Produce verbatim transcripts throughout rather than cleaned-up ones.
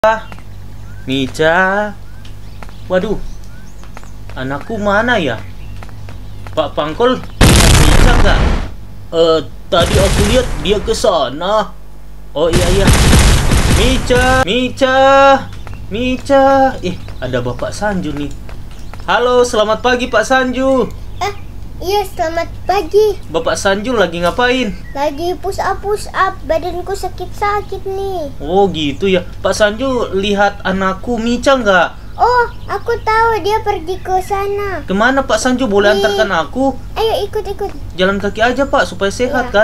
Mica. Waduh, anakku mana ya? Pak Pangkol, lihat Mica nggak? Eh, tadi aku lihat dia ke sana. Oh iya iya. Mica, Mica, Mica. Eh, ada Bapak Sanju nih. Halo, selamat pagi Pak Sanju. Eh, iya selamat pagi. Bapak Sanju lagi ngapain? Lagi push up push up, badanku sakit-sakit nih. Oh gitu ya. Pak Sanju lihat anakku Mica nggak? Oh, aku tahu dia pergi ke sana. Kemana Pak Sanju? Boleh Di- antarkan aku? Ayo ikut-ikut. Jalan kaki aja Pak, supaya sehat Iya. kan?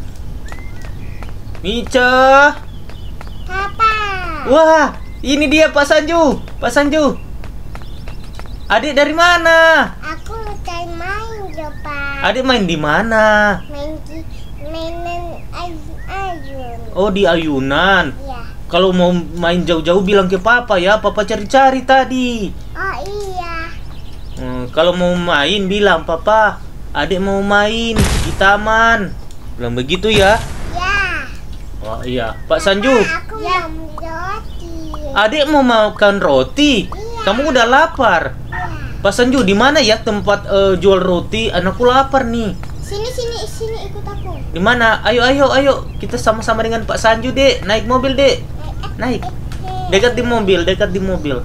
Mica. Papa. Wah, ini dia Pak Sanju. Pak Sanju. Adik dari mana? Aku mau main, Jopa. Adik main di mana? Main di mainan ayun. Oh, di ayunan. Iya. Kalau mau main jauh-jauh bilang ke Papa ya. Papa cari-cari tadi. Oh iya. Hmm, kalau mau main bilang Papa, adik mau main di taman. Bilang begitu ya. Ya. Oh iya, Pak Sanju. Aku ya. mau roti. Adik mau makan roti. Iya. Kamu udah lapar. Ya. Pak Sanju, di mana ya tempat eh, jual roti? Anakku lapar nih. Sini sini sini ikut aku. Di mana? Ayo ayo ayo. Kita sama-sama dengan Pak Sanju, Dek. Naik mobil, Dek. Naik. Dekat di mobil, dekat di mobil.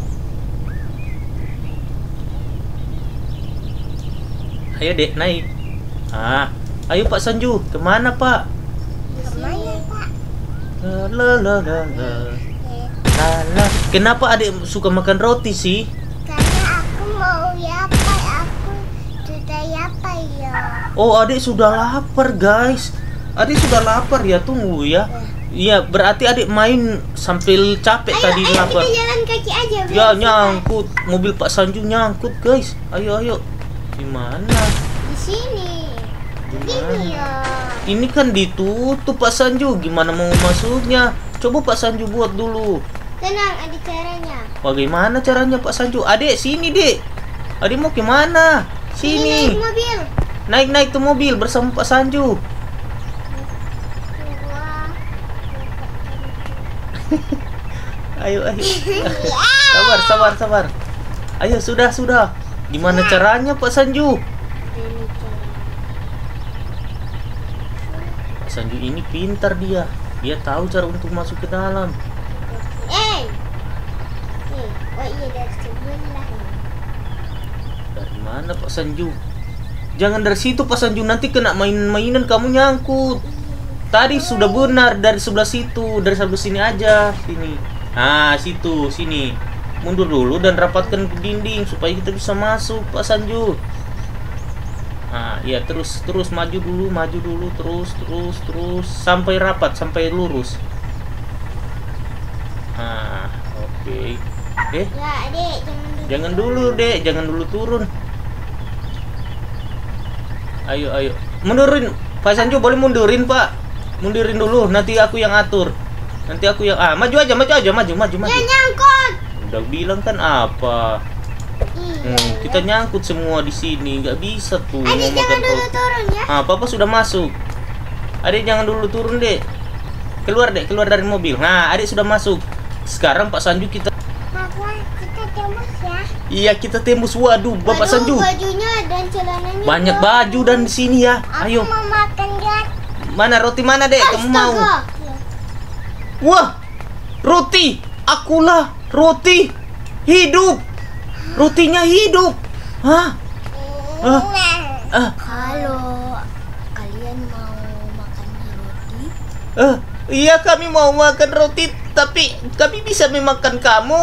Ayo, Dek, naik. Ah, ayo Pak Sanju. Kemana, Pak? Kemana, Pak? La la la la la. La, la. Kenapa adik suka makan roti sih? Karena aku mau yapa, aku sudah yapa ya. Oh, adik sudah lapar, guys. Adik sudah lapar ya, tunggu ya. Iya, berarti adik main sambil capek Ayo, tadi ayo lapar. kita jalan kaki aja. biar Ya, sehat. nyangkut. Mobil Pak Sanju nyangkut, guys. Ayo, ayo. Gimana? Di sini. Di sini Gimana? ya. Ini kan ditutup Pak Sanju. Gimana mau masuknya? Coba Pak Sanju buat dulu. Tenang, ada caranya. Bagaimana caranya Pak Sanju? Adik, sini, Dek. Adik mau kemana? Ini naik Sini. mobil. Naik-naik ke mobil bersama Pak Sanju. Wah. Ayo, ayo. Sabar, sabar, sabar. Ayo, sudah, sudah. Gimana caranya Pak Sanju? Ini cara. Pak Sanju ini pintar dia. Dia tahu cara untuk masuk ke dalam. Eh. Nih, oh iya dari sebelah. Dari mana Pak Sanju? Jangan dari situ Pak Sanju, nanti kena main-mainan kamu nyangkut. Tadi sudah benar dari sebelah situ, dari sebelah sini aja, sini. Nah, situ, sini. Mundur dulu dan rapatkan ke dinding supaya kita bisa masuk Pak Sanju. Nah, iya terus terus maju dulu, maju dulu terus terus terus sampai rapat, sampai lurus. Nah, oke. Eh, Ya, Adik, jangan dulu. jangan dulu, Dek, jangan dulu turun. Ayo, ayo. Mundurin. Pak Sanju boleh mundurin, Pak. Mundurin dulu, nanti aku yang atur. Nanti aku yang ah, maju aja, maju aja, maju, maju, maju. Ya nyangkut. Udah bilang kan apa? Iya. Hmm, kita nyangkut semua di sini, nggak bisa tuh Adik mau jangan makan dulu roti. turun ya. Ah, Papa sudah masuk. Adik jangan dulu turun, Dek. Keluar, Dek, keluar dari mobil. Nah, Adik sudah masuk. Sekarang Pak Sanju kita Papa, kita tembus ya. Iya, kita tembus. Waduh, Bapak Waduh, Sanju. bajunya dan celananya. Banyak dong. baju dan di sini ya. Aku Ayo. mau makan roti. Mana roti mana, Dek? Kamu mau? Astaga. Wah, roti. Akulah roti hidup. Rotinya hidup. Hah? Ah. Ah, Kalau kalian mau makan roti, ah. Iya, kami mau makan roti, tapi kami bisa memakan kamu.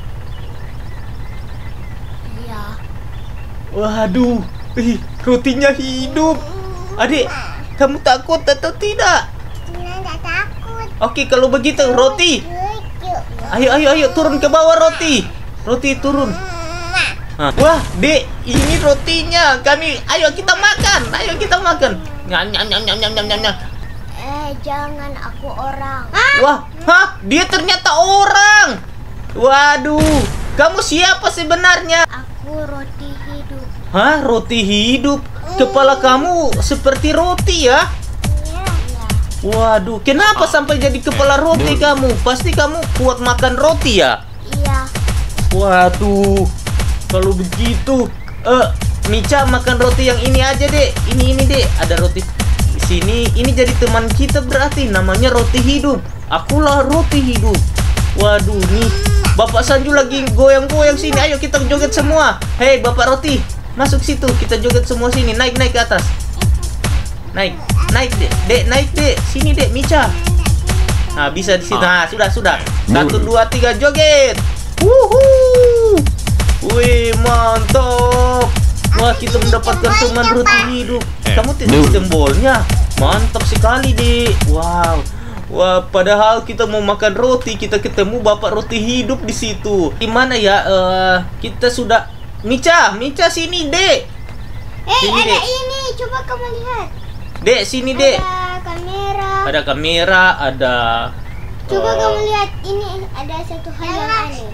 iya. Waduh, ih, rotinya hidup. Adik, kamu takut atau tidak? Tina nggak takut. Oke, kalau begitu roti. Lucu. Ayo, ayo, ayo, turun ke bawah roti. Roti turun. Hah. Wah, Dek, ini rotinya. Kami, ayo kita makan. Ayo kita makan. Nyam nyam nyam nyam nyam nyam nyam. nyam. Eh, jangan aku orang. Wah, hah? Dia ternyata orang. Waduh, kamu siapa sebenarnya? Aku roti hidup. Hah, roti hidup? Kepala kamu seperti roti ya? Iya. Waduh, kenapa sampai jadi kepala roti kamu? Pasti kamu kuat makan roti ya? Iya. Waduh, kalau begitu, eh, Mica makan roti yang ini aja deh. Ini ini deh, ada roti di sini. Ini jadi teman kita berarti, namanya roti hidup. Akulah roti hidup. Waduh, nih Bapak Sanju lagi goyang-goyang sini. Ayo kita joget semua. Hei, Bapak Roti, masuk situ. Kita joget semua sini. Naik naik ke atas. Naik, naik dek, dek naik dek. Sini dek, Mica. Nah, bisa di situ. Nah, sudah sudah. Satu dua tiga joget. Wuhu. Wih, mantap. Wah, kita mendapatkan teman roti hidup. Kamu tidak simbolnya. Mantap sekali, Dek. Wow. Wah, padahal kita mau makan roti, kita ketemu Bapak Roti Hidup di situ. Gimana ya? Uh, kita sudah Mica, Mica sini, Dek. Eh, Sini, ada Dek. ini. Coba kamu lihat. Dek, sini, Dek. Ada kamera. Ada kamera, ada Coba uh, kamu lihat ini, ada satu hal yang aneh.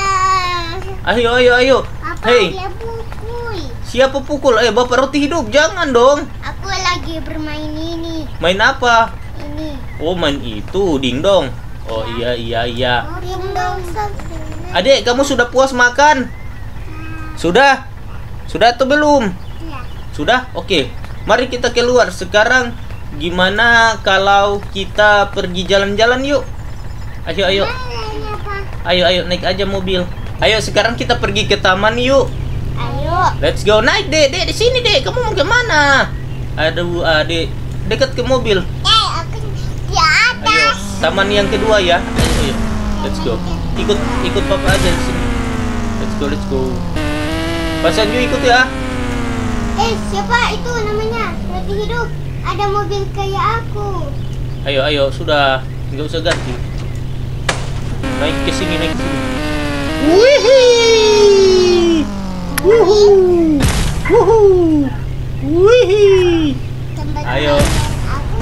Ayo, ayo, ayo. Apa Hei, dia pukul? siapa pukul? Eh, Bapak Roti Hidup, jangan dong. Aku lagi bermain ini. Main apa? Ini. Oh, main itu, dingdong. Oh, iya, iya, iya. Dingdong. Adik, kamu sudah puas makan? Sudah? Sudah atau belum? Ya. Sudah? Oke. Mari kita keluar. Sekarang gimana kalau kita pergi jalan-jalan yuk? Ayo, ayo. Ayo, ayo naik aja mobil. Ayo sekarang kita pergi ke taman yuk. Ayo. Let's go. Naik, Dek. Dek, di sini, Dek. Kamu mau ke mana? Aduh, Adik. Dekat ke mobil. Eh, aku di Ayo. atas. Taman yang kedua ya. Ayo, ayo. Let's go. Ikut ikut Papa aja di sini. Let's go, let's go. Pak Sanju ikut ya. Eh, siapa itu namanya? Roti Hidup. Ada mobil kayak aku. Ayo, ayo, sudah. Nggak usah ganti. Naik ke sini, naik ke sini. Wihii. Wuhu. Wuhu. Wihii. Tempat Ayo. mainan aku.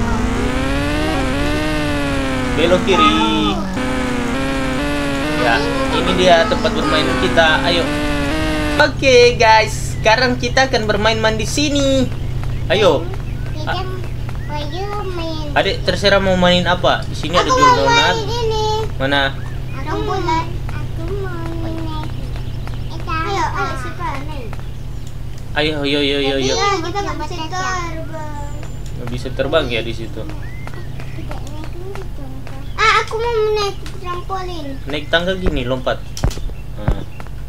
Belok kiri. Ya, ini dia tempat bermain kita. Ayo. Oke, guys. Sekarang kita akan bermain-main di sini. Ayo. Kita mau main. Adik, terserah mau mainin apa. Di sini ada Aku jual mau donat. main ini. Mana? Aku bulan. Aku mau naik. Ayo, ayo siapa naik? Ayo, ayo, ayo, ayo, ayo. Iya, kita nggak bisa terbang. Nggak bisa terbang ya di situ. Ah, aku mau naik trampolin. Naik tangga gini, lompat. Nah.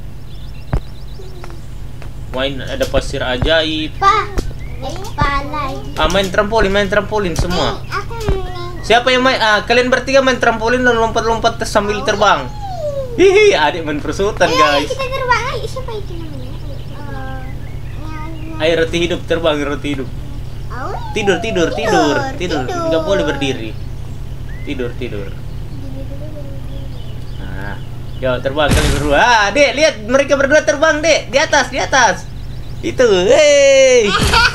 Main ada pasir ajaib. Pa, eh, pala. Ah, main trampolin, main trampolin semua. Eh, aku mau naik. Siapa yang main? Ah, kalian bertiga main trampolin dan lompat-lompat sambil terbang. Hihi, adik main peresutan, Ayo, guys. kita terbang. Ayo, siapa itu namanya? Eh, Ayo roti hidup terbang, roti hidup. oh, Tidur, tidur, tidur, tidur. tidur. Nggak boleh berdiri. Tidur, tidur. Nah, yuk terbang kalian berdua. Ah, Dek, lihat mereka berdua terbang, Dek. Di atas, di atas. Itu, hei.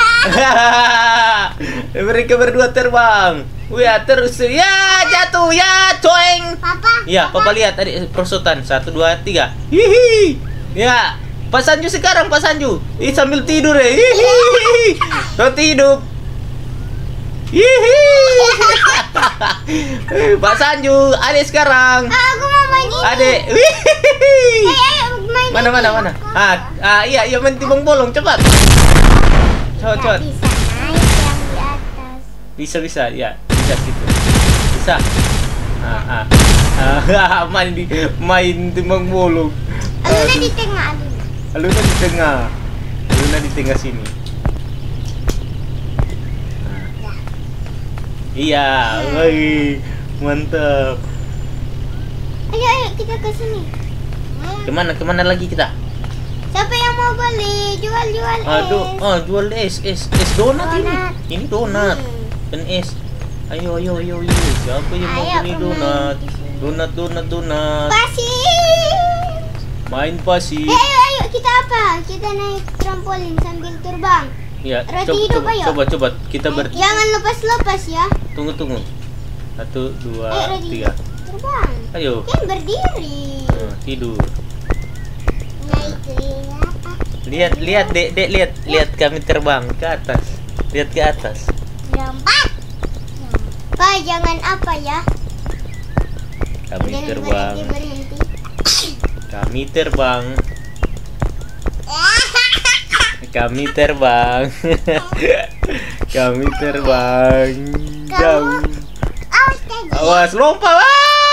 Mereka berdua terbang. Wih, terus ya jatuh ya, coeng. Papa. Ya, Papa lihat tadi perosotan. Satu, dua, tiga. Hihi. Ya, Pak Sanju sekarang, Pak Sanju. Ih, sambil tidur ya. Hihi. Roti hidup. Hihi. Pak Sanju, adik sekarang. Ah, aku mau main ini. Adik. Eh, Hihi. ayo main Mana, ini. mana, mana? Ah, ah iya, iya main timbang bolong, cepat. Cepat, Nggak cepat. bisa naik yang di atas. Bisa, bisa, ya. Bisa situ. Bisa. Ah, ah. Ah, main di main timbang bolong. Aluna di tengah, Aluna. Aluna di tengah. Aluna di tengah sini. Nah. Iya, woi, mantap. Ayo, ayo kita ke sini. Kemana, kemana lagi kita? Siapa yang mau beli? Jual-jual es. Aduh, oh jual es, es, es donat, Donat. ini. Ini donat Hmm. dan es. Ayo, ayo, ayo, ayo. Siapa yang mau Ayo, beli pemain donat? di sini. Donat, donat, donat. Pasir. Main pasir. Eh, ayo, ayo kita apa? Kita naik trampolin sambil terbang. Ya, Roti coba, hidup, coba, ayo. coba, coba. Kita ber. Jangan lepas-lepas ya. Tunggu, tunggu. Satu, dua, Ayo, Rodi. tiga. Terbang. Ayo. Kan berdiri. Nah, tidur. Naik ke apa? Lihat, lihat, dek, dek, lihat, lihat kami terbang ke atas. Lihat ke atas. Lompat. Pak, jangan apa ya? Kami Jangan terbang. berhenti berhenti. Kami terbang. Kami terbang. Kami terbang. Jauh. Awas tadi. Awas lompat. Ah!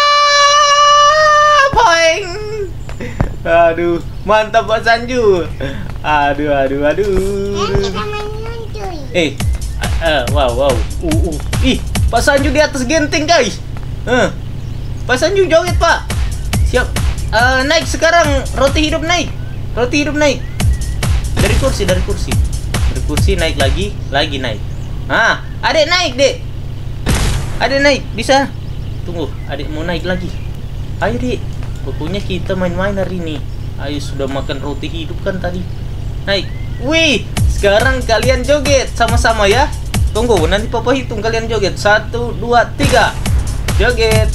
Poing. Aduh, mantap Pak Sanju. Aduh, aduh, aduh. Kan kita main cuy. Eh, uh, uh, wow, wow. Uh, uh. Ih, Pak Sanju di atas genting, guys. Uh. Pak Sanju joget, Pak. Siap. Uh, naik sekarang, roti hidup naik. Roti hidup naik. Dari kursi, dari kursi. Dari kursi naik lagi, lagi naik. Ah, Adek naik, Dek. Adek naik, bisa. Tunggu, Adek mau naik lagi. Ayo, Dek. Pokoknya kita main-main hari ini. Ayo, sudah makan roti hidup kan tadi. Naik. Wih, sekarang kalian joget sama-sama ya. Tunggu, nanti Papa hitung kalian joget. Satu, dua, tiga. Joget.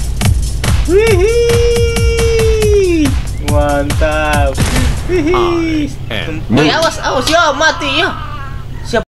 Wih, mantap. Wih, I am Wih, awas, awas ya, mati ya.